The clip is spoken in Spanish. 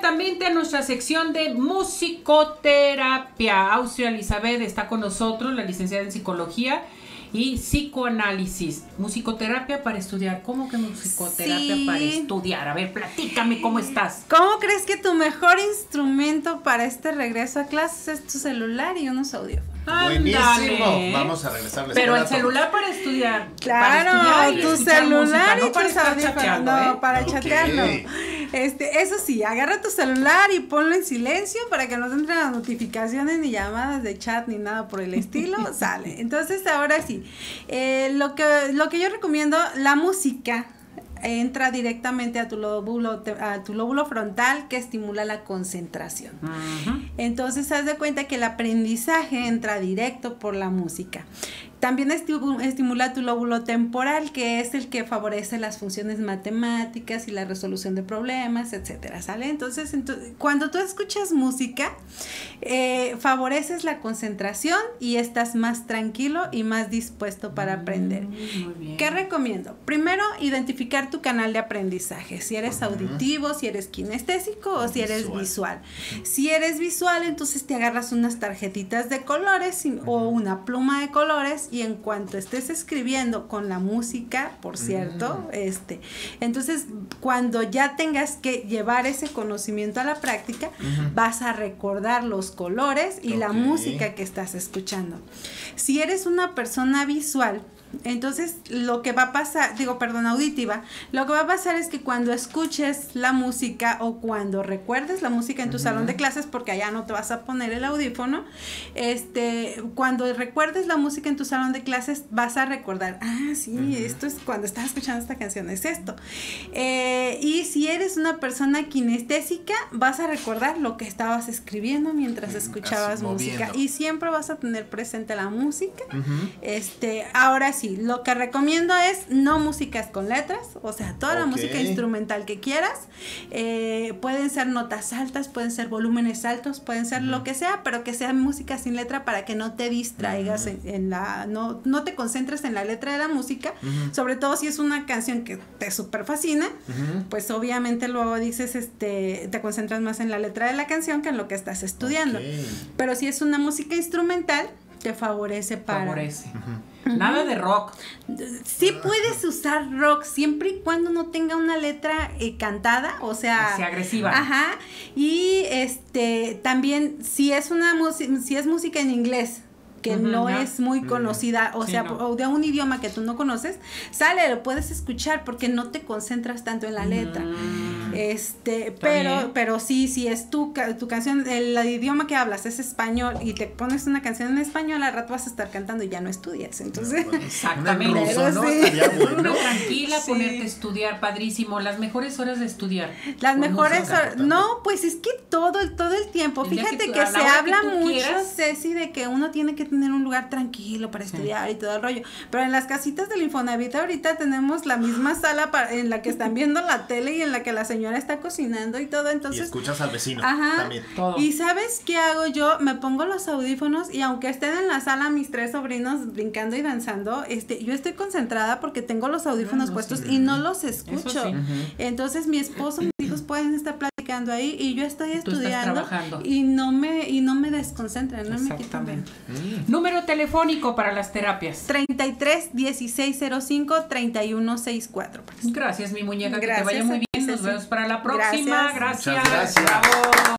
directamente a nuestra sección de musicoterapia. Austria Elizabeth está con nosotros, la licenciada en psicología y psicoanálisis. Musicoterapia para estudiar. ¿Cómo que musicoterapia para estudiar? A ver, platícame cómo estás. ¿Cómo crees que tu mejor instrumento para este regreso a clases es tu celular y unos audífonos? Buenísimo. Vamos a regresar. Pero el celular para estudiar. Claro, para estudiar tu celular música, y tus audífonos. No, para chatear no. Eso sí, agarra tu celular y ponlo en silencio para que no te entren las notificaciones ni llamadas de chat ni nada por el estilo. Sale. Entonces, ahora sí, lo que yo recomiendo, la música entra directamente a tu lóbulo frontal, que estimula la concentración. Entonces, haz de cuenta que el aprendizaje entra directo por la música. También estimula tu lóbulo temporal, que es el que favorece las funciones matemáticas y la resolución de problemas, etcétera, ¿sale? Entonces, cuando tú escuchas música, favoreces la concentración y estás más tranquilo y más dispuesto para aprender. Muy bien. ¿Qué recomiendo? Primero, identificar tu canal de aprendizaje, si eres auditivo, si eres kinestésico o si eres visual. Si eres visual, entonces te agarras unas tarjetitas de colores o una pluma de colores, y en cuanto estés escribiendo con la música, por cierto, entonces cuando ya tengas que llevar ese conocimiento a la práctica, vas a recordar los colores y la música que estás escuchando. Si eres una persona visual, entonces lo que va a pasar, auditiva, lo que va a pasar es que cuando escuches la música o cuando recuerdes la música en tu salón de clases, porque allá no te vas a poner el audífono, cuando recuerdes la música en tu salón de clases vas a recordar, esto es cuando estás escuchando esta canción, es esto. Y si eres una persona kinestésica, vas a recordar lo que estabas escribiendo mientras escuchabas música, y siempre vas a tener presente la música. Ahora sí, lo que recomiendo es no músicas con letras, o sea, toda la música instrumental que quieras, pueden ser notas altas, pueden ser volúmenes altos, pueden ser lo que sea, pero que sea música sin letra para que no te distraigas no te concentres en la letra de la música, sobre todo si es una canción que te súper fascina, pues obviamente luego dices, te concentras más en la letra de la canción que en lo que estás estudiando, pero si es una música instrumental, te favorece para... Nada de rock. Sí puedes usar rock siempre y cuando no tenga una letra cantada, o sea, así agresiva. Y también si es música en inglés, que no es muy conocida, o sea, o de un idioma que tú no conoces, lo puedes escuchar porque no te concentras tanto en la letra. Pero sí, si es tu canción, el idioma que hablas es español y te pones una canción en español, al rato vas a estar cantando y ya no estudias, entonces... Exactamente. Tranquila, ponerte a estudiar, padrísimo. Las mejores horas de estudiar. Las mejores horas, no, pues es que todo el tiempo, fíjate que se habla mucho, Ceci, de que uno tiene que tener un lugar tranquilo para estudiar y todo el rollo, pero en las casitas del Infonavit ahorita tenemos la misma sala en la que están viendo la tele y en la que la señora está cocinando y todo, entonces... Y escuchas al vecino también. Todo. Y ¿sabes qué hago yo? Me pongo los audífonos y aunque estén en la sala mis 3 sobrinos brincando y danzando, yo estoy concentrada porque tengo los audífonos puestos y no los escucho. Entonces mi esposo, mis hijos pueden estar platicando ahí y yo estoy estudiando y no me desconcentran, no me quitan. Número telefónico para las terapias. 33 16 05 31 64. Gracias, mi muñeca, que te vaya muy bien. Nos vemos para la próxima. Gracias. Muchas gracias.